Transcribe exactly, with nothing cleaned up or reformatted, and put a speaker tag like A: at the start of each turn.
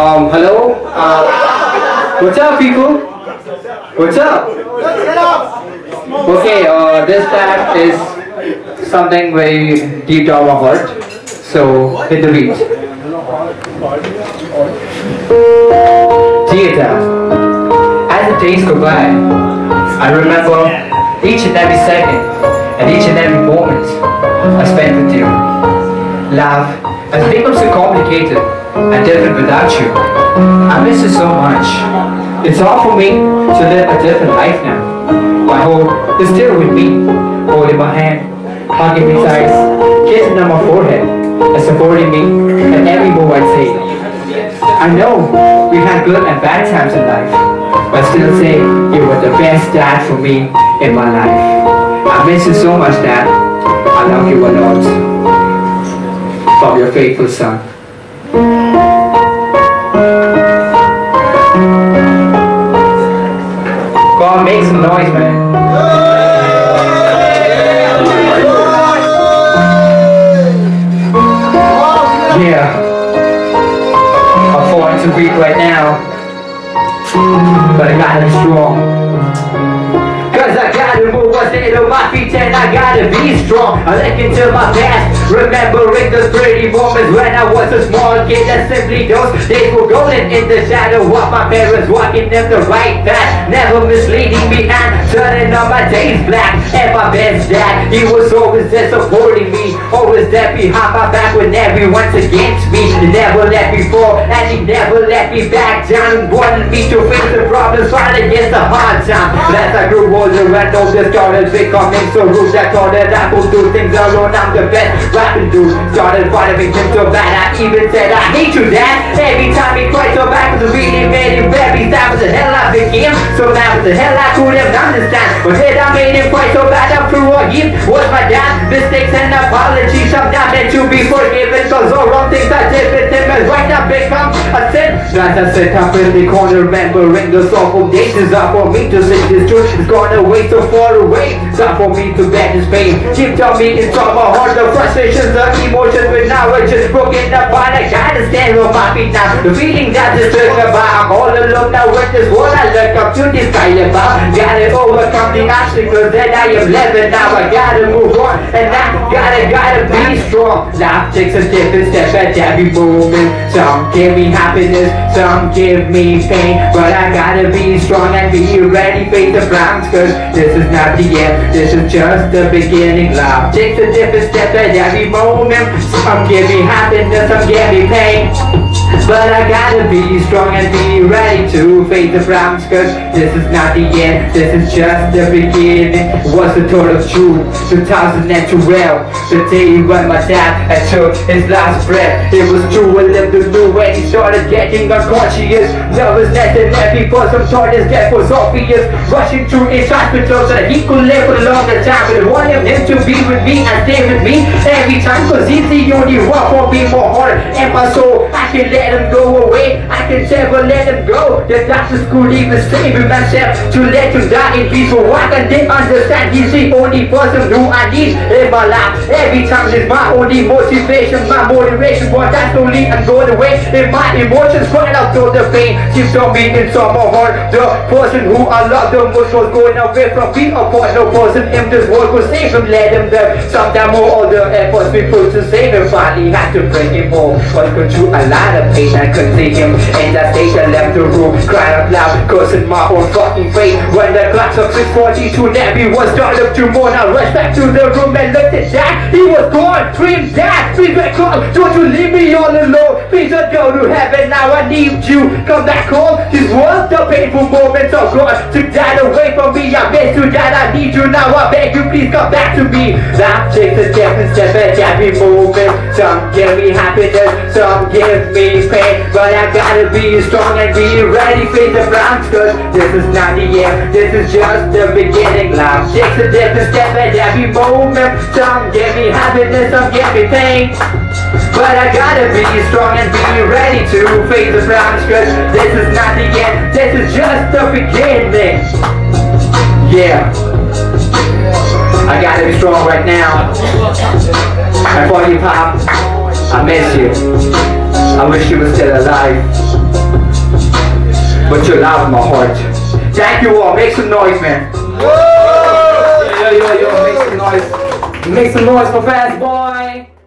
A: Um, hello? Uh, what's up, people? What's up? Okay, uh, this track is something very deep down my heart. So, hit the beat. Theater. As the days go by, I remember each and every second and each and every moment I spent with you. Love has become so complicated and different without you. I miss you so much. It's hard for me to live a different life now. My hope is still with me, holding my hand, hugging me tight, kissing on my forehead, and supporting me in every move I take. I know we had good and bad times in life, but still say you were the best dad for me in my life. I miss you so much, Dad. I love you a lot. From your faithful son. Go on, make some noise, man. Yeah. I'm falling too weak right now, but I gotta be strong. Cause I gotta move, I stay on my feet and I gotta be strong. I look into my past, remembering those pretty moments when I was a small kid. And simply those days were golden in the shadow of my parents, walking in the right path, never misleading me and turning on my days black. And my best dad, he was always there supporting me, always there behind my back when everyone's against me. He never let me fall and he never let me back down. He wanted me to face the problems, fight against the hard time. But as I grew older and older, started becoming so rude, I thought that I could do things alone. I'm the best rapping dude. Started fighting him so bad, I even said I hate you, Dad. Every time he cried so bad, it really made him very sad. What the hell I became so mad, what the hell I couldn't understand. But then I made him cry so bad, I'm through him was my dad. Mistakes and apologies, I'm not meant to be forgiven, cause all wrong things I did with him has right now become a sin. As I sit up in the corner, remembering the awful days, it's up for me to say this truth. It's gone away so far away, it's up for me to bear this pain. Keep telling me it's from my heart, the frustrations, the emotions, but now I just broken up, but I gotta stand on my feet now. The feelings I just took about, I'm all alone now with this world I look up to this guy about. Gotta overcome the obstacles that I am living now. I gotta move on, and I gotta, gotta be strong. Life takes a different step at every moment. Some give me happiness, some give me pain, but I gotta be strong and be ready, face the problems, cause this is not the end, this is just the beginning. Life takes a different step at every moment. Some give me happiness, some give me pain, but I gotta be strong and be ready to face the problems, cause this is not the end, this is just the beginning. What's the total truth? two thousand twelve, the day when my dad had took his last breath. It was true, I lived the new when he started getting unconscious. Nervousness and every person thought his death was obvious. Rushing through his hospital so that he could live for a longer time, but I wanted him to be with me and stay with me every time, cause he's the only one for me, more heart and my soul. I can let him go away, I can never let him go. The doctors could even save him myself to let him die in peace. So why can't they understand he's the only person who I need in my life? Every time is my only motivation, my motivation, but that's slowly and going away. And my emotions crying out to the pain, keeps on me inside my heart. The person who I love the most was going away from me apart. No person in this world could save him, let him there. Sometimes all the efforts we put to save him, finally had to bring him home. Was going through a lot of pain, I couldn't see him in that stage. I left the room, crying out loud, cursing my own fucking fate. When the clocks of six forty-two and everyone started to mourn, I rushed back to the room and looked at Dad. He was gone, screamed, Dad, please back home, don't you leave me all alone. Please don't go to heaven, now I need you, come back home. This was the painful moments of God. Took Dad away from me, I miss you, Dad, I need you now. I beg you, please come back to me. Life takes a different step at every moment. Some give me happiness, some give me pain, but I gotta be strong and be ready, face the problems, cause this is not the end, this is just the beginning. Life takes a different step at every moment. Some give me happiness, some give me pain, but I gotta be strong and be ready to face the problems, cause this is not the end, this is just the beginning. Yeah, I gotta be strong right now. And for you, Pop, I miss you. I wish you were still alive. but you're loud in my heart. Thank you all. Make some noise, man. Yo, yo, yo, make some noise. Make some noise for Fast Boy.